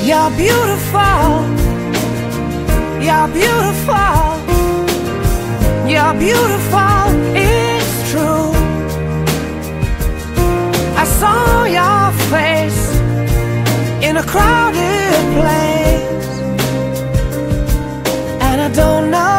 You're beautiful, you're beautiful, you're beautiful, it's true. I saw your face in a crowded place, and I don't know